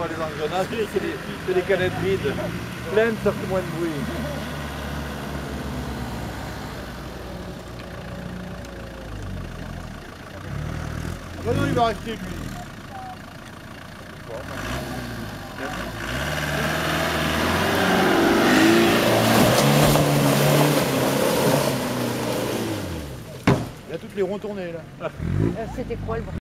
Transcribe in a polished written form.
pas les engrenages, c'est les canettes vides. Pleines, ça fait moins de bruit. Ah bah non, il va rester lui. Il a toutes les ronds tournés là. C'était quoi le